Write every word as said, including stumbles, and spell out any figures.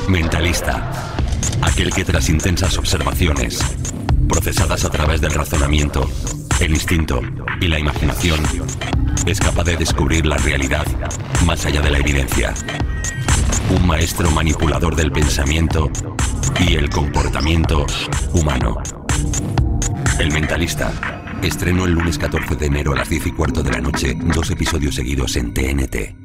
Mentalista. Aquel que tras intensas observaciones, procesadas a través del razonamiento, el instinto y la imaginación, es capaz de descubrir la realidad más allá de la evidencia. Un maestro manipulador del pensamiento y el comportamiento humano. El Mentalista. Estreno el lunes catorce de enero a las diez y cuarto de la noche, dos episodios seguidos en T N T.